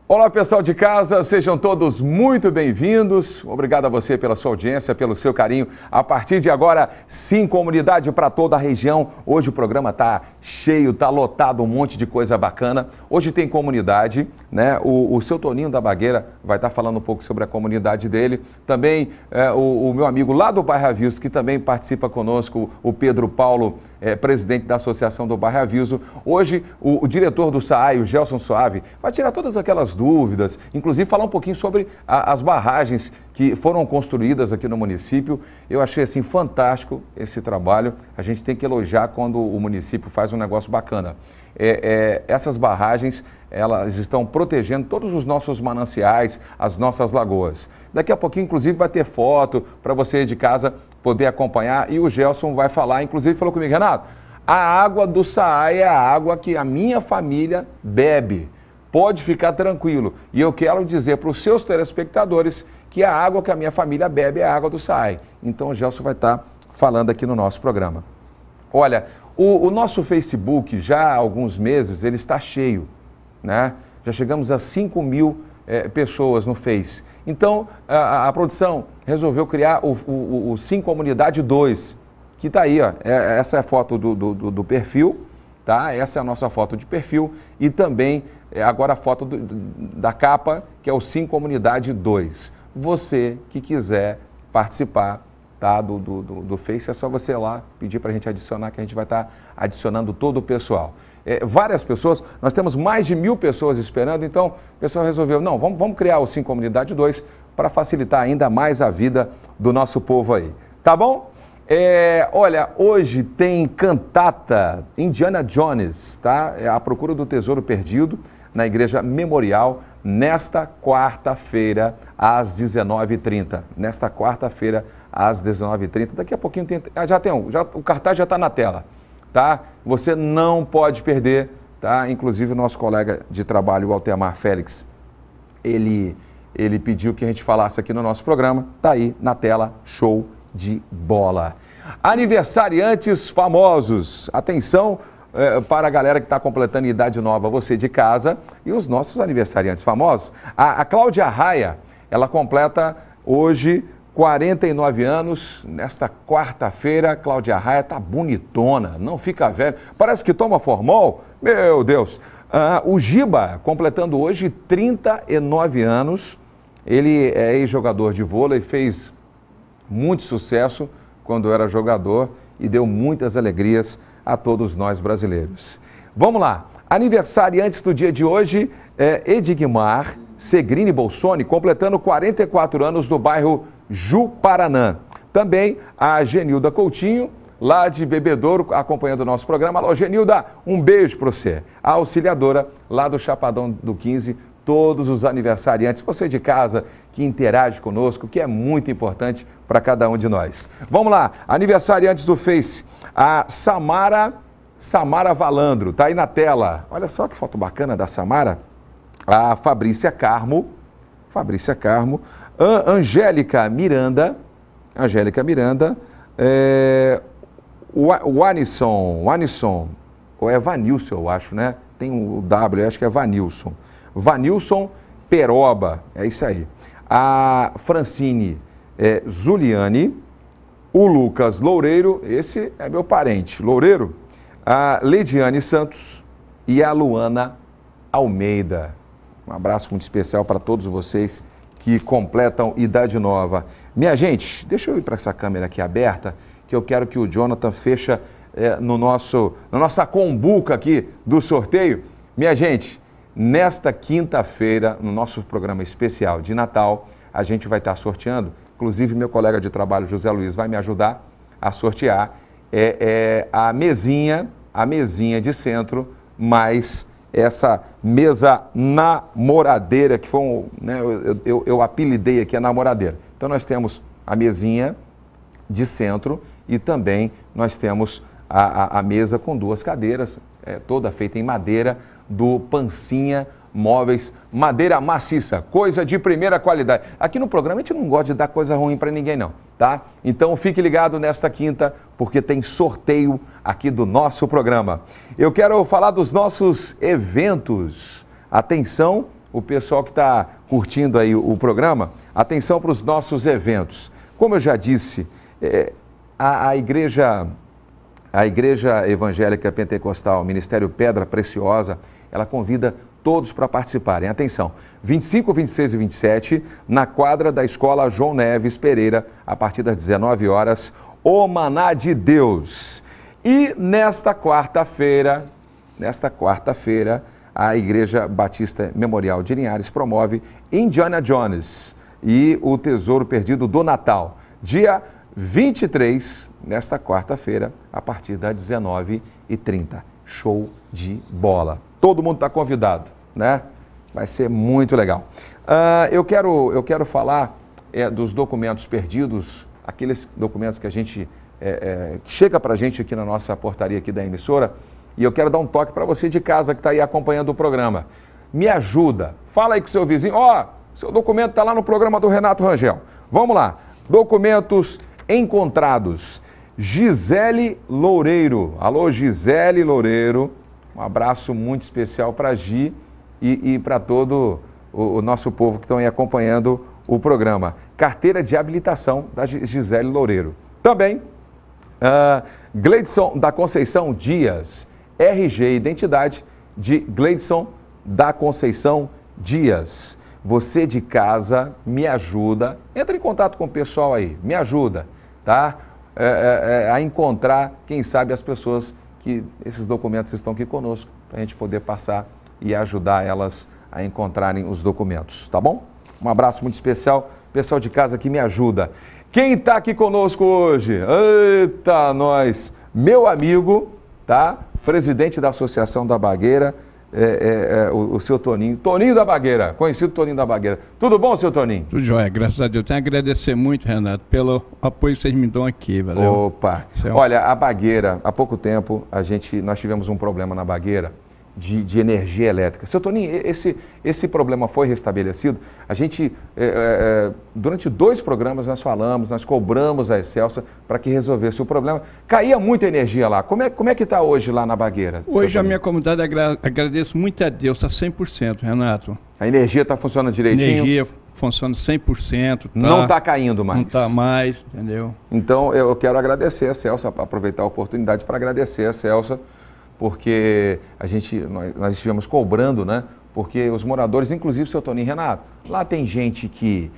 Olá, pessoal de casa, sejam todos muito bem-vindos. Obrigado a você pela sua audiência, pelo seu carinho. A partir de agora, sim, comunidade para toda a região. Hoje o programa está cheio, está lotado, um monte de coisa bacana. Hoje tem comunidade, né? O seu Toninho da Bagueira vai estar falando um pouco sobre a comunidade dele. Também o meu amigo lá do Bairro Aviso, que também participa conosco, o Pedro Paulo, presidente da Associação do Bairro Aviso. Hoje, o diretor do SAAI, o Gelson Soave, vai tirar todas aquelas dúvidas, inclusive falar um pouquinho sobre as barragens que foram construídas aqui no município. Eu achei assim fantástico esse trabalho. A gente tem que elogiar quando o município faz um negócio bacana. Essas barragens, elas estão protegendo todos os nossos mananciais, as nossas lagoas. Daqui a pouquinho, inclusive, vai ter foto para você de casa poder acompanhar, e o Gelson vai falar, inclusive falou comigo: Renato, a água do SAAI é a água que a minha família bebe. Pode ficar tranquilo. E eu quero dizer para os seus telespectadores que a água que a minha família bebe é a água do SAAI. Então o Gelson vai estar falando aqui no nosso programa. Olha, o nosso Facebook, já há alguns meses, ele está cheio, né? Já chegamos a 5 mil pessoas no Face. Então, a produção resolveu criar o Sim Comunidade 2, que está aí, ó. Essa é a foto do perfil, tá? Essa é a nossa foto de perfil e também agora a foto da capa, que é o Sim Comunidade 2. Você que quiser participar, tá, do Face, é só você ir lá pedir para a gente adicionar, que a gente vai estar adicionando todo o pessoal. Várias pessoas, nós temos mais de 1000 pessoas esperando, então o pessoal resolveu, não, vamos criar o Sim Comunidade 2 para facilitar ainda mais a vida do nosso povo aí, tá bom? Olha, hoje tem cantata Indiana Jones, tá? A Procura do Tesouro Perdido, na Igreja Memorial, nesta quarta-feira, às 19h30. Nesta quarta-feira, às 19h30. Daqui a pouquinho tem, o cartaz já está na tela, tá? Você não pode perder, tá? Inclusive o nosso colega de trabalho, o Altemar Félix, ele pediu que a gente falasse aqui no nosso programa. Tá aí na tela, show de bola. Aniversariantes famosos, atenção para a galera que está completando idade nova, você de casa, e os nossos aniversariantes famosos. A Cláudia Raia, ela completa hoje 49 anos, nesta quarta-feira. Cláudia Raia tá bonitona, não fica velha, parece que toma Formol, meu Deus. O Giba, completando hoje 39 anos, ele é ex-jogador de vôlei, fez muito sucesso quando era jogador e deu muitas alegrias a todos nós brasileiros. Vamos lá, aniversariantes do dia de hoje, Edgmar Segrini Bolsoni, completando 44 anos do bairro Juparanã. Também a Genilda Coutinho, lá de Bebedouro, acompanhando o nosso programa. Alô, Genilda, um beijo para você. A auxiliadora, lá do Chapadão do 15, todos os aniversariantes, você de casa que interage conosco, que é muito importante para cada um de nós. Vamos lá, aniversariantes do Face, a Samara Valandro, tá aí na tela. Olha só que foto bacana da Samara. A Fabrícia Carmo, Angélica Miranda, o Anisson, ou é Vanilson, eu acho, né? Tem o W, acho que é Vanilson Peroba, é isso aí. A Francine Zuliani, o Lucas Loureiro, esse é meu parente, Loureiro, a Leidiane Santos e a Luana Almeida. Um abraço muito especial para todos vocês que completam idade nova. Minha gente, deixa eu ir para essa câmera aqui aberta, que eu quero que o Jonathan feche na nossa combuca aqui do sorteio. Minha gente, nesta quinta-feira, no nosso programa especial de Natal, a gente vai estar sorteando, inclusive meu colega de trabalho, José Luiz, vai me ajudar a sortear a mesinha de centro, mais essa mesa namoradeira, que foi eu apelidei aqui a namoradeira. Então nós temos a mesinha de centro e também nós temos a mesa com 2 cadeiras, toda feita em madeira, do Pancinha Móveis, madeira maciça, coisa de primeira qualidade. Aqui no programa a gente não gosta de dar coisa ruim para ninguém não, tá? Então fique ligado nesta quinta, porque tem sorteio aqui do nosso programa. Eu quero falar dos nossos eventos. Atenção, o pessoal que está curtindo aí o programa, atenção para os nossos eventos. Como eu já disse, a Igreja Evangélica Pentecostal, Ministério Pedra Preciosa, ela convida todos para participarem. Atenção, 25, 26 e 27, na quadra da Escola João Neves Pereira, a partir das 19 horas, o Maná de Deus. E nesta quarta-feira, a Igreja Batista Memorial de Linhares promove Indiana Jones e o Tesouro Perdido do Natal, dia 23, nesta quarta-feira, a partir das 19h30. Show de bola. Todo mundo está convidado, né? Vai ser muito legal. Eu quero falar dos documentos perdidos, aqueles documentos que a gente que chega para a gente aqui na nossa portaria aqui da emissora, e eu quero dar um toque para você de casa que está aí acompanhando o programa. Me ajuda, fala aí com o seu vizinho, seu documento está lá no programa do Renato Rangel. Vamos lá, documentos encontrados. Gisele Loureiro, alô Gisele Loureiro, um abraço muito especial para a Gi e para todo o nosso povo que estão aí acompanhando o programa. Carteira de habilitação da Gisele Loureiro. Também, Gleidson da Conceição Dias, RG Identidade de Gleidson da Conceição Dias. Você de casa, me ajuda, entra em contato com o pessoal aí, me ajuda, tá? A encontrar, quem sabe, as pessoas que esses documentos estão aqui conosco, para a gente poder passar e ajudar elas a encontrarem os documentos, tá bom? Um abraço muito especial, pessoal de casa que me ajuda. Quem está aqui conosco hoje? Eita, nós! Meu amigo, tá? Presidente da Associação da Bagueira, o seu Toninho. Toninho da Bagueira, conhecido Toninho da Bagueira. Tudo bom, seu Toninho? Tudo jóia, graças a Deus. Tenho a agradecer muito, Renato, pelo apoio que vocês me dão aqui, valeu? Opa! Olha, a Bagueira, há pouco tempo, nós tivemos um problema na Bagueira de energia elétrica. Seu Toninho, esse problema foi restabelecido? A gente, durante 2 programas nós falamos, nós cobramos a Excelsa para que resolvesse o problema. Caía muita energia lá. Como é que está hoje lá na Bagueira? Hoje a minha comunidade, agradeço muito a Deus, está 100%, Renato. A energia está funcionando direitinho? A energia funciona 100%. Tá, não está caindo mais? Não está mais, entendeu? Então eu quero agradecer a Excelsa, aproveitar a oportunidade para agradecer a Excelsa, porque nós estivemos cobrando, né? Porque os moradores, inclusive, seu Toninho, Renato, lá tem gente que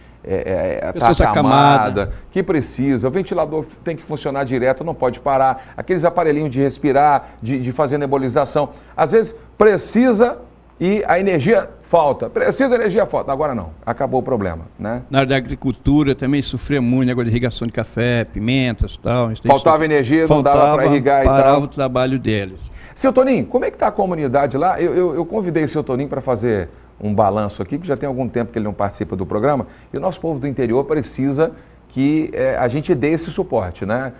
está acamada, que precisa, o ventilador tem que funcionar direto, não pode parar, aqueles aparelhinhos de respirar, de fazer nebulização, às vezes precisa e a energia falta, agora não, acabou o problema, né? Na área da agricultura também sofria muito, negócio de irrigação de café, pimentas e tal. Faltava energia, não dava para irrigar e tal. Parava o trabalho deles. Seu Toninho, como é que está a comunidade lá? Eu convidei o seu Toninho para fazer um balanço aqui, que já tem algum tempo que ele não participa do programa, e o nosso povo do interior precisa que a gente dê esse suporte, né?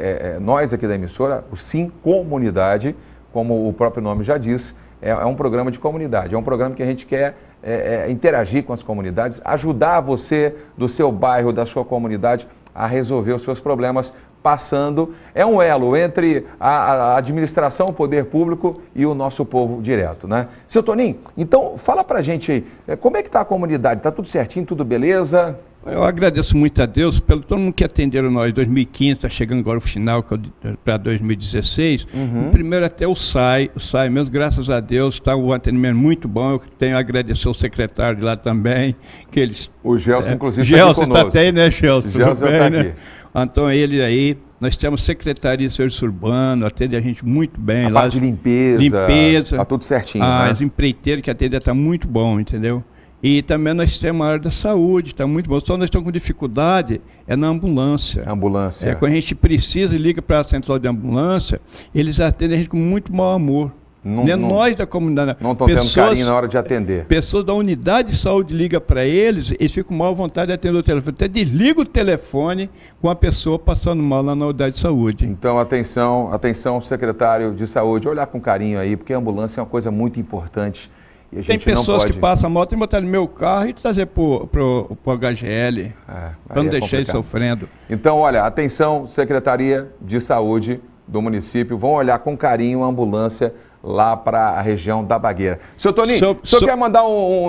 Nós aqui da emissora, o Sim Comunidade, como o próprio nome já diz, é um programa de comunidade, é um programa que a gente quer interagir com as comunidades, ajudar você do seu bairro, da sua comunidade a resolver os seus problemas, passando, é um elo entre a administração, o poder público e o nosso povo direto, né? Seu Toninho, então fala pra gente aí, como é que está a comunidade? Está tudo certinho, tudo beleza? Eu agradeço muito a Deus pelo todo mundo que atenderam nós. 2015, está chegando agora o final para 2016. Primeiro até o SAI mesmo, graças a Deus, está um atendimento muito bom. Eu tenho a agradecer ao secretário de lá também, que eles... O Gelson, inclusive, está aqui conosco. Gelson está aí, né, Gelson? Gelson está aqui. Então, ele aí, nós temos Secretaria de Serviço Urbano, atende a gente muito bem. A parte de limpeza, está tudo certinho, né? As empreiteiras que atendem está muito bom, entendeu? E também nós temos a área da saúde, está muito bom. Só nós estamos com dificuldade na ambulância. Ambulância. Quando a gente precisa e liga para a central de ambulância, eles atendem a gente com muito mau amor. Nós da comunidade. Não estão tendo carinho na hora de atender. Pessoas da unidade de saúde ligam para eles, eles ficam mal à vontade de atender o telefone. Até desliga o telefone com a pessoa passando mal lá na unidade de saúde. Então, atenção, secretário de saúde, olhar com carinho aí, porque a ambulância é uma coisa muito importante. E a gente tem pessoas que passam mal, tem que botar no meu carro e trazer para o HGL, para não deixar eles sofrendo. Então, olha, atenção, Secretaria de Saúde do município, vão olhar com carinho a ambulância lá para a região da Bagueira. Seu Toninho, o senhor quer mandar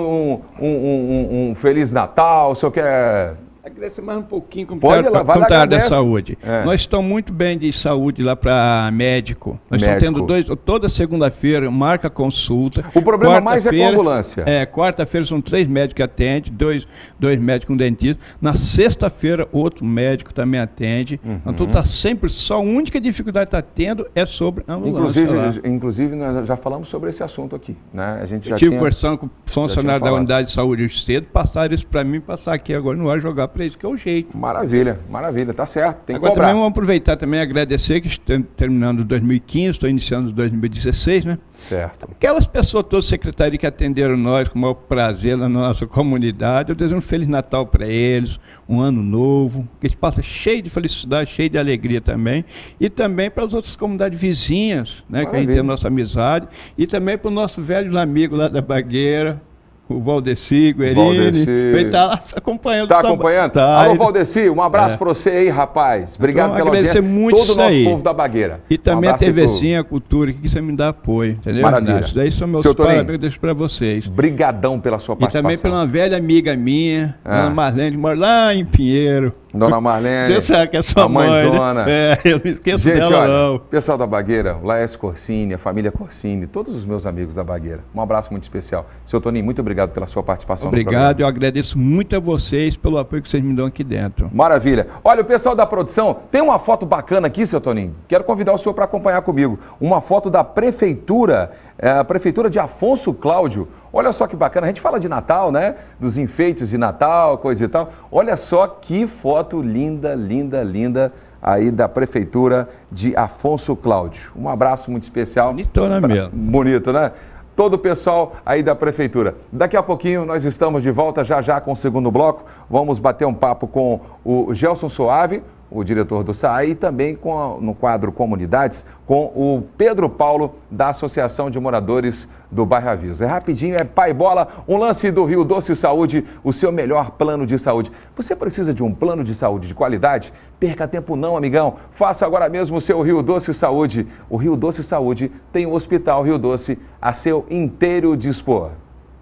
um Feliz Natal? O senhor quer... Agradecer mais um pouquinho como área da saúde. Nós estamos muito bem de saúde lá para médico. Nós estamos tendo toda segunda-feira, marca consulta. O problema mais é com a ambulância. Quarta-feira são 3 médicos que atendem, dois médicos e um dentista. Na sexta-feira, outro médico também atende. Então está sempre, só a única dificuldade que está tendo é sobre a ambulância. Inclusive, nós já falamos sobre esse assunto aqui, né? A gente já tive conversando com o funcionário da unidade de saúde hoje cedo, passaram isso para mim, passar aqui agora no ar, jogar para isso, que é o jeito. Maravilha, maravilha, tá certo, tem que agora cobrar. Também vamos aproveitar também e agradecer que estamos terminando 2015, estou iniciando 2016, né? Certo. Aquelas pessoas todas, secretaria que atenderam nós com o maior prazer na nossa comunidade, eu desejo um Feliz Natal para eles, um ano novo, que eles passem cheio de felicidade, cheio de alegria também, e também para as outras comunidades vizinhas, né? Maravilha. Que a gente tem a nossa amizade, e também para o nosso velho amigo lá da Bagueira, o Valdeci, o Erini, ele está lá acompanhando. Está acompanhando? Tá. Alô, Valdeci, um abraço para você aí, rapaz. Obrigado pela audiência. Muito todo o nosso povo da Bagueira. E também a TVzinha, a cultura, que você me dá apoio, entendeu? Maravilha. Isso daí são meus parabéns para vocês. Brigadão pela sua participação. E também pela uma velha amiga minha, Dona Marlene, que mora lá em Pinheiro. Dona Marlene, você sabe que é sua mãe, mãezona. Né? Eu não esqueço dela, olha, não. Pessoal da Bagueira, Laércio Corsini, a família Corsini, todos os meus amigos da Bagueira. Um abraço muito especial. Seu Toninho, muito obrigado pela sua participação. Obrigado, eu agradeço muito a vocês pelo apoio que vocês me dão aqui dentro. Maravilha. Olha, o pessoal da produção, tem uma foto bacana aqui, seu Toninho. Quero convidar o senhor para acompanhar comigo. Uma foto da prefeitura, a prefeitura de Afonso Cláudio. Olha só que bacana, a gente fala de Natal, né? Dos enfeites de Natal, coisa e tal. Olha só que foto linda, linda, linda aí da prefeitura de Afonso Cláudio. Um abraço muito especial. Bonitona mesmo. Bonito, né? Todo o pessoal aí da prefeitura. Daqui a pouquinho nós estamos de volta já com o segundo bloco. Vamos bater um papo com o Gelson Soave, o diretor do SAAI, e também no quadro Comunidades, com o Pedro Paulo, da Associação de Moradores do Bairro Aviso. É rapidinho, é pai bola, um lance do Rio Doce Saúde, o seu melhor plano de saúde. Você precisa de um plano de saúde de qualidade? Perca tempo não, amigão. Faça agora mesmo o seu Rio Doce Saúde. O Rio Doce Saúde tem o Hospital Rio Doce a seu inteiro dispor.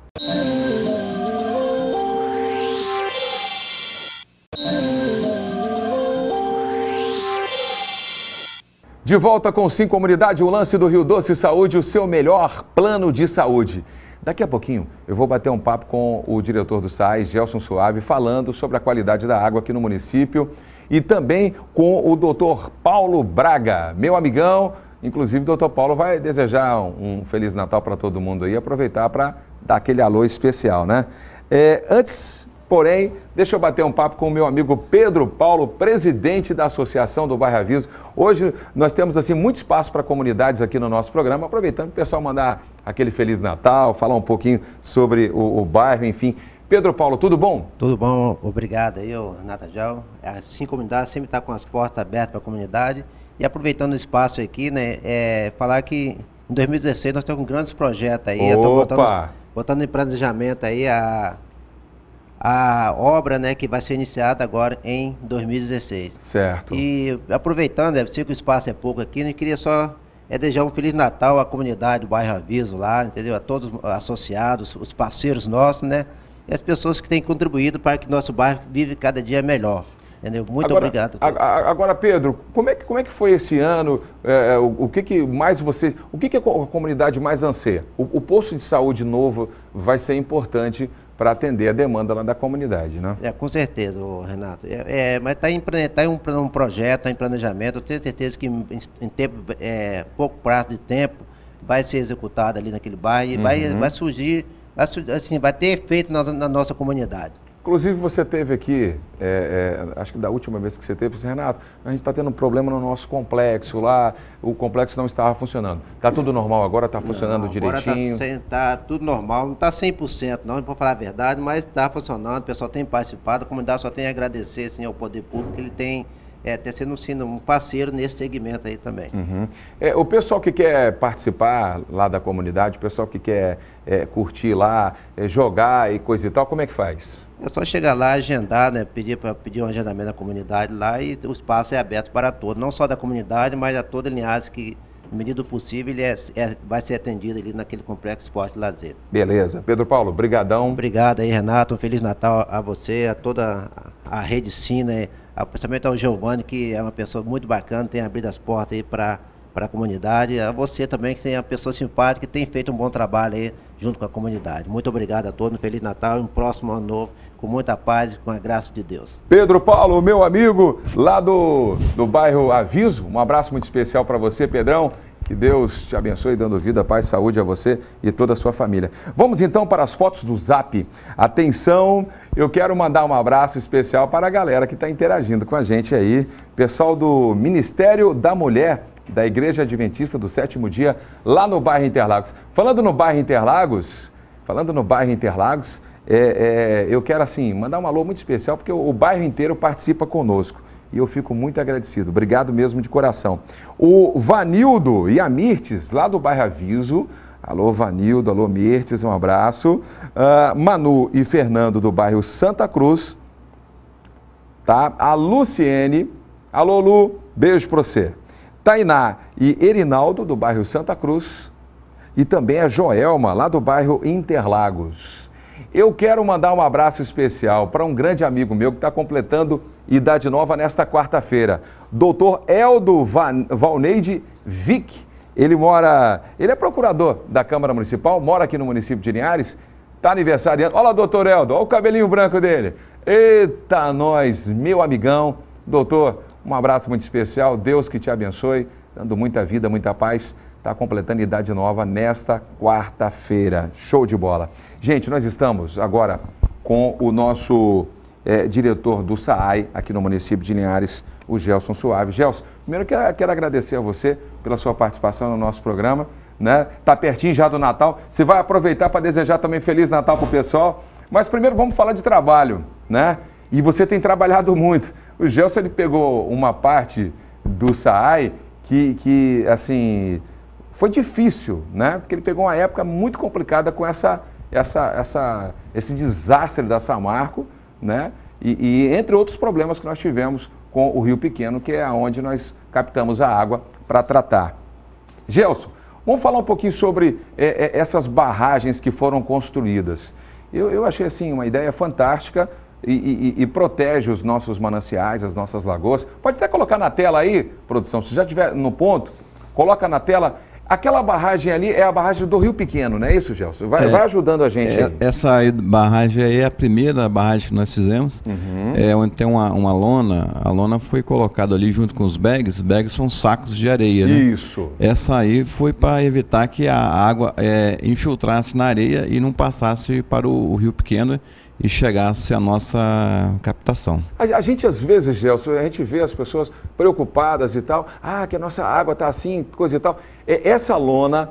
De volta com Sim Comunidade, o lance do Rio Doce Saúde, o seu melhor plano de saúde. Daqui a pouquinho eu vou bater um papo com o diretor do SAAI, Gelson Soave, falando sobre a qualidade da água aqui no município e também com o doutor Paulo Braga, meu amigão. Inclusive o doutor Paulo vai desejar um Feliz Natal para todo mundo aí, aproveitar para dar aquele alô especial, né? Porém, deixa eu bater um papo com o meu amigo Pedro Paulo, presidente da Associação do Bairro Aviso. Hoje nós temos assim muito espaço para comunidades aqui no nosso programa, aproveitando o pessoal mandar aquele Feliz Natal, falar um pouquinho sobre o bairro, enfim. Pedro Paulo, tudo bom? Tudo bom, obrigado aí, Renata Jal. A Sim Comunidade sempre está com as portas abertas para a comunidade. E aproveitando o espaço aqui, né, falar que em 2016 nós temos grandes projetos aí. Botando em planejamento aí a obra, né, que vai ser iniciada agora em 2016. Certo. E aproveitando, eu sei que o espaço é pouco aqui, eu queria só desejar um Feliz Natal à comunidade do Bairro Aviso lá, entendeu? A todos os associados, os parceiros nossos, né? E as pessoas que têm contribuído para que nosso bairro vive cada dia melhor. Entendeu? Muito obrigado. Agora, Pedro, como é que foi esse ano? O que mais você... O que a comunidade mais anseia? O posto de saúde novo vai ser importante para atender a demanda lá da comunidade, né? Com certeza, Renato. Mas está em um projeto, está em planejamento. Eu tenho certeza que em tempo, pouco prazo de tempo vai ser executado ali naquele bairro e vai surgir, assim, vai ter efeito na nossa comunidade. Inclusive você teve aqui, acho que da última vez que você teve, você, Renato, a gente está tendo um problema no nosso complexo lá, o complexo não estava funcionando. Está tudo normal agora? Está funcionando direitinho? Agora está tudo normal, não está 100% não para falar a verdade, mas está funcionando, o pessoal tem participado, a comunidade só tem a agradecer assim, ao poder público, que ele tem sendo um parceiro nesse segmento aí também. O pessoal que quer participar lá da comunidade, o pessoal que quer curtir lá, jogar e coisa e tal, como é que faz? É só chegar lá, agendar, né, pedir um agendamento da comunidade lá e o espaço é aberto para todos, não só da comunidade, mas a toda a linhagem que na medida do possível, ele vai ser atendido ali naquele complexo esporte e lazer. Beleza. Pedro Paulo, brigadão. Obrigado aí, Renato. Um Feliz Natal a você, a toda a Rede Sina, principalmente ao Giovanni, que é uma pessoa muito bacana, tem abrido as portas aí para a comunidade. A você também, que é uma pessoa simpática, que tem feito um bom trabalho aí junto com a comunidade. Muito obrigado a todos, um Feliz Natal e um próximo ano novo, com muita paz e com a graça de Deus. Pedro Paulo, meu amigo, lá do bairro Aviso, um abraço muito especial para você, Pedrão. Que Deus te abençoe, dando vida, paz, saúde a você e toda a sua família. Vamos então para as fotos do Zap. Atenção, eu quero mandar um abraço especial para a galera que está interagindo com a gente aí. Pessoal do Ministério da Mulher, da Igreja Adventista do Sétimo Dia, lá no bairro Interlagos. Falando no bairro Interlagos, eu quero assim mandar um alô muito especial, porque o bairro inteiro participa conosco. E eu fico muito agradecido. Obrigado mesmo de coração. O Vanildo e a Mirtes, lá do bairro Aviso. Alô, Vanildo, alô, Mirtes, um abraço. Manu e Fernando, do bairro Santa Cruz. Tá? A Luciene. Alô, Lu, beijo pra você. Tainá e Erinaldo, do bairro Santa Cruz. E também a Joelma, lá do bairro Interlagos. Eu quero mandar um abraço especial para um grande amigo meu que está completando idade nova nesta quarta-feira. Doutor Eldo Valneide Vick. Ele é procurador da Câmara Municipal, mora aqui no município de Linhares, está aniversariando. Olha lá, doutor Eldo, olha o cabelinho branco dele. Eita, nós, meu amigão. Doutor, um abraço muito especial, Deus que te abençoe, dando muita vida, muita paz. Está completando idade nova nesta quarta-feira. Show de bola. Gente, nós estamos agora com o nosso diretor do SAAI, aqui no município de Linhares, o Gelson Suave. Gelson, primeiro quero agradecer a você pela sua participação no nosso programa, né? Tá pertinho já do Natal. Você vai aproveitar para desejar também Feliz Natal para o pessoal. Mas primeiro vamos falar de trabalho, né? E você tem trabalhado muito. O Gelson, ele pegou uma parte do SAAI que assim, foi difícil, né? Porque ele pegou uma época muito complicada com esse desastre da Samarco, né? E entre outros problemas que nós tivemos com o Rio Pequeno, que é onde nós captamos a água para tratar. Gelson, vamos falar um pouquinho sobre essas barragens que foram construídas. Eu achei assim uma ideia fantástica e protege os nossos mananciais, as nossas lagoas. Pode até colocar na tela aí, produção, se já estiver no ponto, coloca na tela. Aquela barragem ali é a barragem do Rio Pequeno, não é isso, Gelson? Vai ajudando a gente aí. Essa barragem aí é a primeira barragem que nós fizemos, onde tem uma lona. A lona foi colocada ali junto com os bags. Os bags são sacos de areia, né? Isso. Essa aí foi para evitar que a água infiltrasse na areia e não passasse para o Rio Pequeno e chegasse a nossa captação. A gente às vezes, Gelson, a gente vê as pessoas preocupadas e tal, que a nossa água está assim, coisa e tal. Essa lona,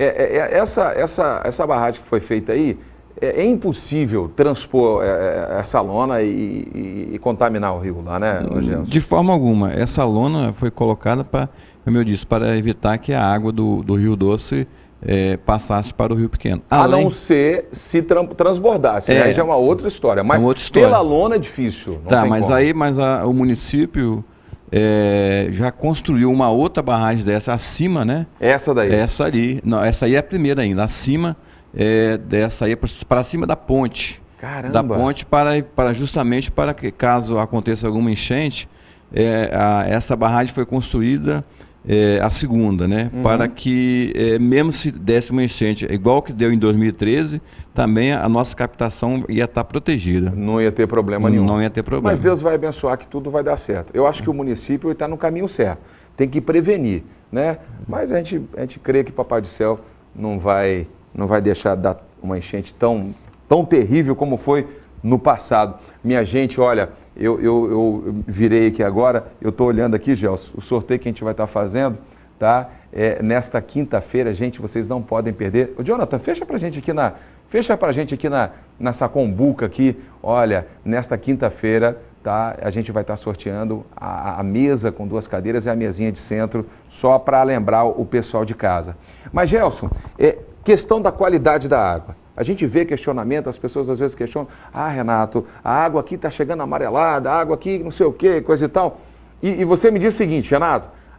essa barragem que foi feita aí, é impossível transpor essa lona e contaminar o rio lá, né, Gelson? De forma alguma. Essa lona foi colocada para, como eu disse, para evitar que a água do Rio Doce passasse para o Rio Pequeno. A não ser se transbordasse, né? Aí já é uma outra história. Mas pela lona é difícil. Mas o município já construiu uma outra barragem dessa acima, né? Essa daí? Essa ali. Não, essa aí é a primeira ainda. Acima dessa aí, para cima da ponte. Caramba! Da ponte justamente para que, caso aconteça alguma enchente, essa barragem foi construída a segunda, né? Para que, mesmo se desse uma enchente, igual que deu em 2013, também a nossa captação ia estar protegida. Não ia ter problema nenhum. Não ia ter problema. Mas Deus vai abençoar que tudo vai dar certo. Eu acho que o município está no caminho certo. Tem que prevenir, né? Mas a gente crê que Papai do Céu não vai deixar dar uma enchente tão terrível como foi no passado. Minha gente, olha, eu virei aqui agora, eu estou olhando aqui, Gelson, o sorteio que a gente vai estar fazendo, tá? Nesta quinta-feira, gente, vocês não podem perder. Ô, Jonathan, fecha pra gente aqui na Sacombuca aqui, olha, nesta quinta-feira, tá? A gente vai estar sorteando a mesa com 2 cadeiras e a mesinha de centro, só para lembrar o pessoal de casa. Mas, Gelson, questão da qualidade da água. A gente vê questionamento, as pessoas às vezes questionam, Renato, a água aqui está chegando amarelada, a água aqui não sei o que, coisa e tal. E você me diz o seguinte, Renato,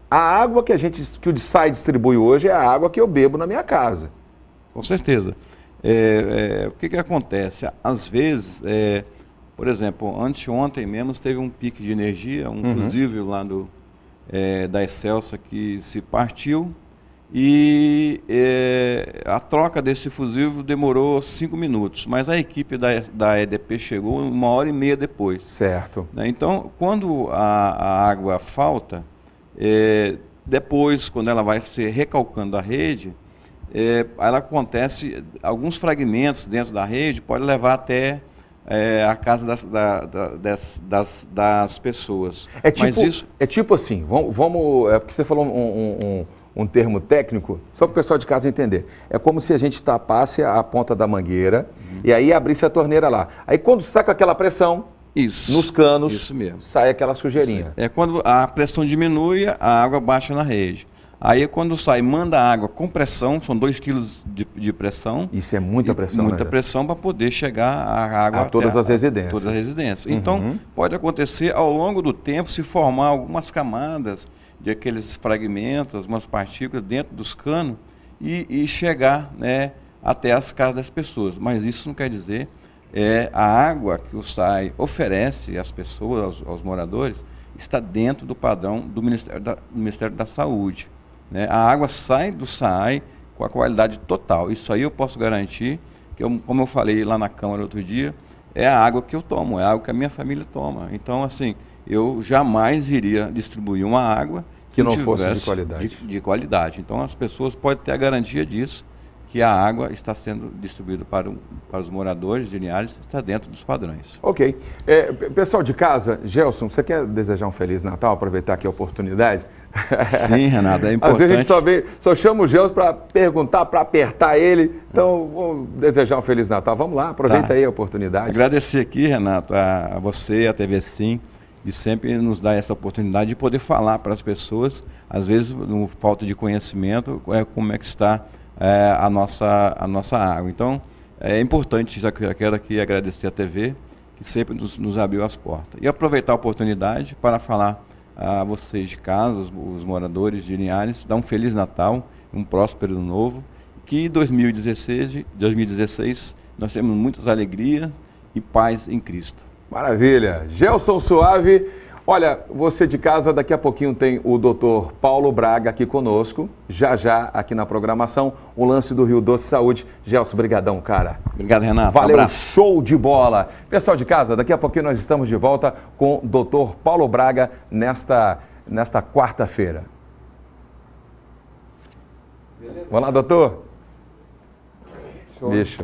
A água que que o SAI distribui hoje é a água que eu bebo na minha casa. Com certeza. O que acontece? Às vezes, por exemplo, anteontem mesmo teve um pique de energia, um fusível lá da Excelsa que se partiu e a troca desse fusível demorou 5 minutos, mas a equipe da EDP chegou 1h30 depois. Certo. Né? Então, quando a água falta, depois, quando ela vai se recalcando a rede, ela acontece, alguns fragmentos dentro da rede pode levar até a casa das pessoas. É tipo assim, porque você falou um termo técnico, só para o pessoal de casa entender. É como se a gente tapasse a ponta da mangueira e aí abrisse a torneira lá. Aí quando saca aquela pressão, nos canos, isso mesmo, sai aquela sujeirinha. É quando a pressão diminui, a água baixa na rede. Aí quando sai, manda água com pressão, são 2 kg de pressão. Isso é muita pressão, muita né? pressão para poder chegar a água a todas as residências. Todas as residências. Então, pode acontecer ao longo do tempo se formar algumas camadas de aqueles fragmentos, algumas partículas dentro dos canos e chegar, né, até as casas das pessoas. Mas isso não quer dizer a água que o SAI oferece às pessoas, aos moradores, está dentro do padrão do Ministério da Saúde. Né? A água sai do SAI com a qualidade total. Isso aí eu posso garantir, que como eu falei lá na Câmara outro dia, é a água que eu tomo, é a água que a minha família toma. Então, assim, eu jamais iria distribuir uma água que não fosse de qualidade. De qualidade. Então, as pessoas podem ter a garantia disso, que a água está sendo distribuída para os moradores de Linhares, está dentro dos padrões. Ok. Pessoal de casa, Gelson, você quer desejar um Feliz Natal, aproveitar aqui a oportunidade? Sim, Renato, é importante. Às vezes a gente só chama o Gelson para perguntar, para apertar ele. Então, vou desejar um Feliz Natal. Vamos lá, aproveita aí a oportunidade. Agradecer aqui, Renato, a você, a TV Sim, de sempre nos dar essa oportunidade de poder falar para as pessoas, às vezes, no falta de conhecimento, como é que está a nossa água. Então, é importante, já quero aqui agradecer a TV, que sempre nos abriu as portas. E aproveitar a oportunidade para falar a vocês de casa, os moradores de Linhares, dar um Feliz Natal, um próspero Ano Novo, que em 2016 nós temos muitas alegrias e paz em Cristo. Maravilha. Gelson Suave. Olha, você de casa, daqui a pouquinho tem o Dr. Paulo Braga aqui conosco, já aqui na programação, o lance do Rio Doce Saúde. Gelson, brigadão, cara. Obrigado, Renato. Valeu, um abraço. Show de bola. Pessoal de casa, daqui a pouquinho nós estamos de volta com o Dr. Paulo Braga nesta quarta-feira. Vamos lá, doutor? Show. Bicho.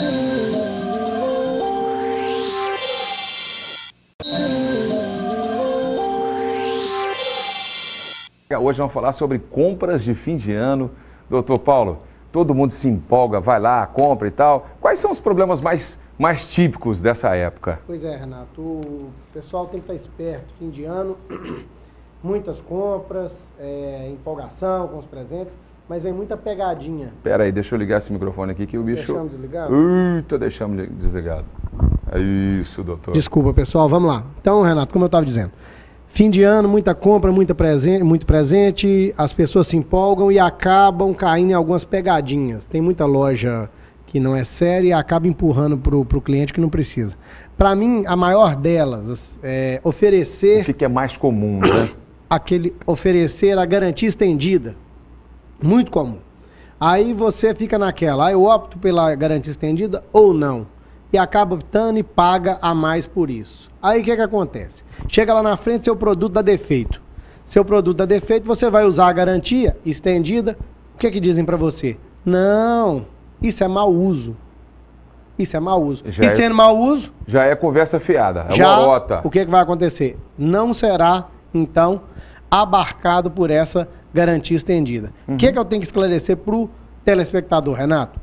Hoje vamos falar sobre compras de fim de ano. Doutor Paulo, todo mundo se empolga, vai lá, compra e tal. Quais são os problemas mais típicos dessa época? Pois é, Renato. O pessoal tem que estar esperto. Fim de ano, muitas compras, empolgação com os presentes, mas vem muita pegadinha. Pera aí, deixa eu ligar esse microfone aqui que o bicho... Deixamos desligado? Eita, deixamos desligado. É isso, doutor. Desculpa, pessoal. Vamos lá. Então, Renato, como eu estava dizendo, fim de ano, muita compra, muito presente, as pessoas se empolgam e acabam caindo em algumas pegadinhas. Tem muita loja que não é séria e acaba empurrando para o cliente que não precisa. Para mim, a maior delas é oferecer... O que é mais comum, né? Oferecer a garantia estendida. Muito comum. Aí você fica naquela, eu opto pela garantia estendida ou não. E acaba optando e paga a mais por isso. Aí o que acontece? Chega lá na frente, seu produto dá defeito. Seu produto dá defeito, você vai usar a garantia estendida. O que dizem para você? Não, isso é mau uso. Isso é mau uso. E sendo mau uso... Já é conversa fiada, é já, lorota. O que vai acontecer? Não será, então, abarcado por essa garantia estendida. O que eu tenho que esclarecer para o telespectador, Renato?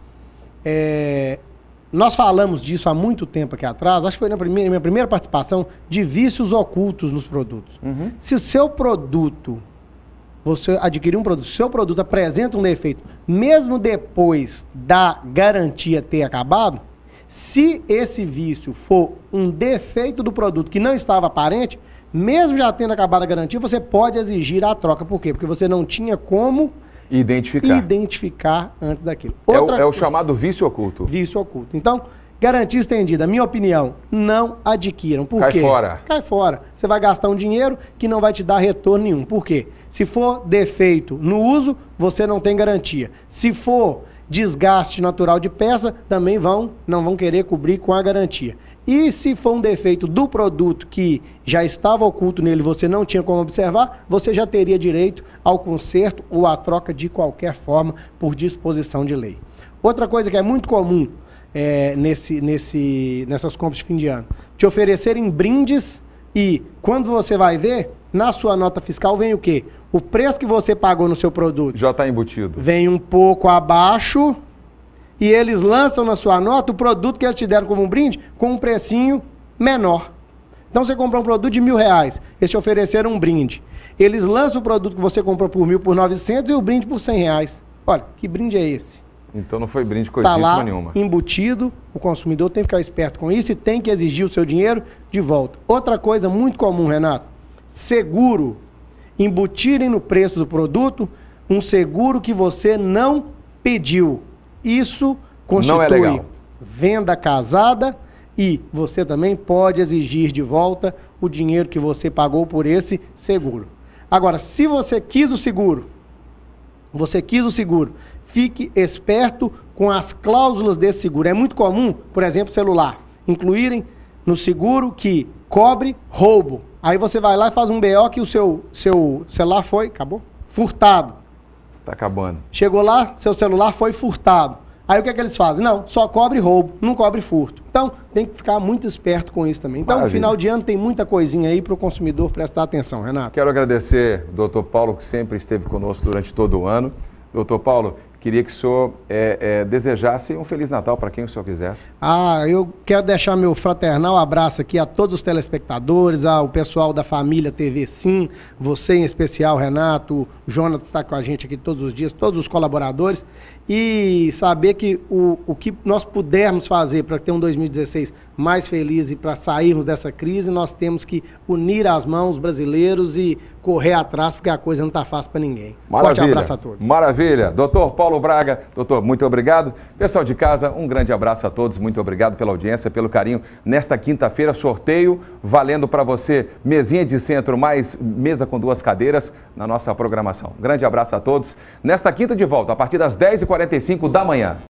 Nós falamos disso há muito tempo aqui atrás, acho que foi na minha primeira participação, de vícios ocultos nos produtos. Se o seu produto, você adquirir um produto, se o seu produto apresenta um defeito, mesmo depois da garantia ter acabado, se esse vício for um defeito do produto que não estava aparente, Mesmo já tendo acabado a garantia, você pode exigir a troca. Por quê? Porque você não tinha como identificar antes daquilo. É o chamado vício oculto. Vício oculto. Então, garantia estendida, minha opinião, não adquiram. Por quê? Cai fora. Cai fora. Você vai gastar um dinheiro que não vai te dar retorno nenhum. Por quê? Se for defeito no uso, você não tem garantia. Se for desgaste natural de peça, também não vão querer cobrir com a garantia. E se for um defeito do produto que já estava oculto nele, você não tinha como observar, você já teria direito ao conserto ou à troca de qualquer forma por disposição de lei. Outra coisa que é muito comum nessas compras de fim de ano, te oferecerem brindes e quando você vai ver, na sua nota fiscal vem o quê? O preço que você pagou no seu produto. Já está embutido. Vem um pouco abaixo e eles lançam na sua nota o produto que eles te deram como um brinde com um precinho menor. Então você comprou um produto de R$1.000, eles te ofereceram um brinde. Eles lançam o produto que você comprou por 1.000 por 900 e o brinde por R$100. Olha, que brinde é esse? Então não foi brinde coisíssima lá, nenhuma. Embutido, o consumidor tem que ficar esperto com isso e tem que exigir o seu dinheiro de volta. Outra coisa muito comum, Renato, seguro. Embutirem no preço do produto um seguro que você não pediu. Isso constitui não é legal. Venda casada e você também pode exigir de volta o dinheiro que você pagou por esse seguro. Agora, se você quis o seguro, fique esperto com as cláusulas desse seguro. É muito comum, por exemplo, celular, incluírem no seguro que cobre roubo. Aí você vai lá e faz um BO que o seu celular acabou, furtado. Tá acabando. Chegou lá, seu celular foi furtado. Aí o que é que eles fazem? Não, só cobre roubo, não cobre furto. Então, tem que ficar muito esperto com isso também. Então, no final de ano tem muita coisinha aí para o consumidor prestar atenção, Renato. Quero agradecer ao doutor Paulo, que sempre esteve conosco durante todo o ano. Doutor Paulo, queria que o senhor desejasse um Feliz Natal para quem o senhor quisesse. Eu quero deixar meu fraternal abraço aqui a todos os telespectadores, ao pessoal da família TV Sim, você em especial, Renato, o Jonathan está com a gente aqui todos os dias, todos os colaboradores, e saber que o que nós pudermos fazer para ter um 2016 mais feliz e para sairmos dessa crise, nós temos que unir as mãos brasileiros e correr atrás, porque a coisa não está fácil para ninguém. Maravilha. Forte abraço a todos. Maravilha. Doutor Paulo Braga, doutor, muito obrigado. Pessoal de casa, um grande abraço a todos, muito obrigado pela audiência, pelo carinho. Nesta quinta-feira, sorteio valendo para você mesinha de centro mais mesa com 2 cadeiras na nossa programação. Grande abraço a todos. Nesta quinta de volta, a partir das 10h45 da manhã.